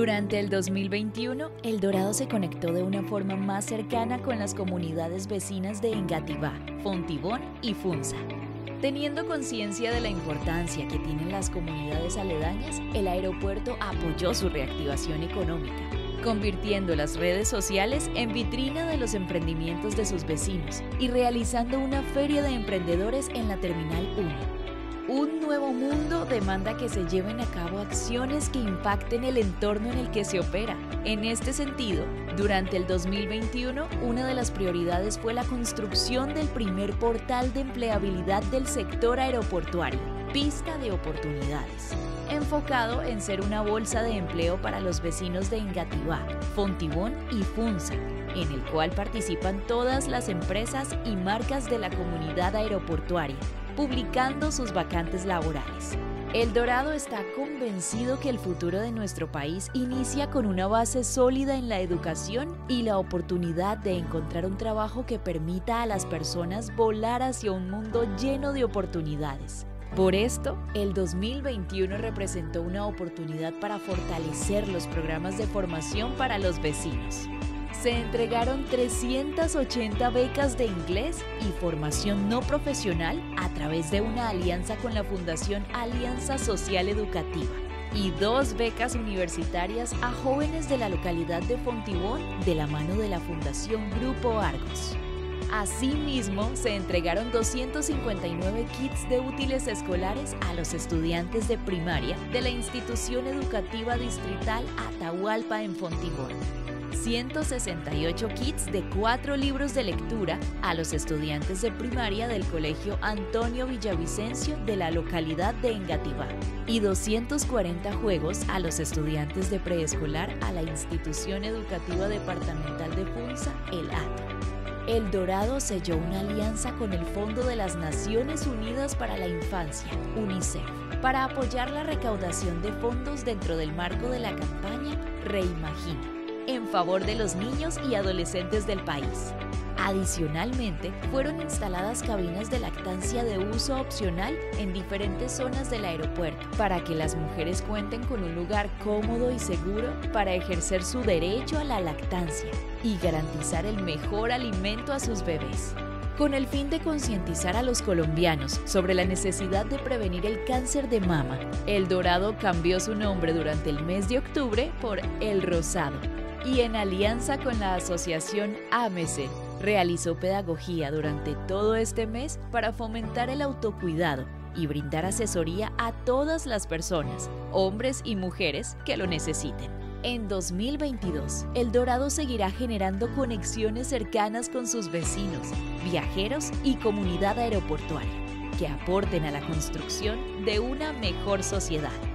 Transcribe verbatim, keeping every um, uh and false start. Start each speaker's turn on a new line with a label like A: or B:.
A: Durante el dos mil veintiuno, El Dorado se conectó de una forma más cercana con las comunidades vecinas de Engativá, Fontibón y Funza. Teniendo conciencia de la importancia que tienen las comunidades aledañas, el aeropuerto apoyó su reactivación económica, convirtiendo las redes sociales en vitrina de los emprendimientos de sus vecinos y realizando una feria de emprendedores en la Terminal uno. Un nuevo mundo demanda que se lleven a cabo acciones que impacten el entorno en el que se opera. En este sentido, durante el dos mil veintiuno, una de las prioridades fue la construcción del primer portal de empleabilidad del sector aeroportuario, Pista de Oportunidades, enfocado en ser una bolsa de empleo para los vecinos de Engativá, Fontibón y Funza, en el cual participan todas las empresas y marcas de la comunidad aeroportuaria, publicando sus vacantes laborales. El Dorado está convencido que el futuro de nuestro país inicia con una base sólida en la educación y la oportunidad de encontrar un trabajo que permita a las personas volar hacia un mundo lleno de oportunidades. Por esto, el dos mil veintiuno representó una oportunidad para fortalecer los programas de formación para los vecinos. Se entregaron trescientas ochenta becas de inglés y formación no profesional a través de una alianza con la Fundación Alianza Social Educativa y dos becas universitarias a jóvenes de la localidad de Fontibón de la mano de la Fundación Grupo Argos. Asimismo, se entregaron doscientos cincuenta y nueve kits de útiles escolares a los estudiantes de primaria de la institución educativa distrital Atahualpa en Fontibón. ciento sesenta y ocho kits de cuatro libros de lectura a los estudiantes de primaria del Colegio Antonio Villavicencio de la localidad de Engativá y doscientos cuarenta juegos a los estudiantes de preescolar a la Institución Educativa Departamental de Funza, el A T O. El Dorado selló una alianza con el Fondo de las Naciones Unidas para la Infancia, UNICEF, para apoyar la recaudación de fondos dentro del marco de la campaña Reimagina, en favor de los niños y adolescentes del país. Adicionalmente, fueron instaladas cabinas de lactancia de uso opcional en diferentes zonas del aeropuerto para que las mujeres cuenten con un lugar cómodo y seguro para ejercer su derecho a la lactancia y garantizar el mejor alimento a sus bebés. Con el fin de concientizar a los colombianos sobre la necesidad de prevenir el cáncer de mama, El Dorado cambió su nombre durante el mes de octubre por El Rosado y en alianza con la asociación AMECE, realizó pedagogía durante todo este mes para fomentar el autocuidado y brindar asesoría a todas las personas, hombres y mujeres, que lo necesiten. En dos mil veintidós, El Dorado seguirá generando conexiones cercanas con sus vecinos, viajeros y comunidad aeroportuaria, que aporten a la construcción de una mejor sociedad.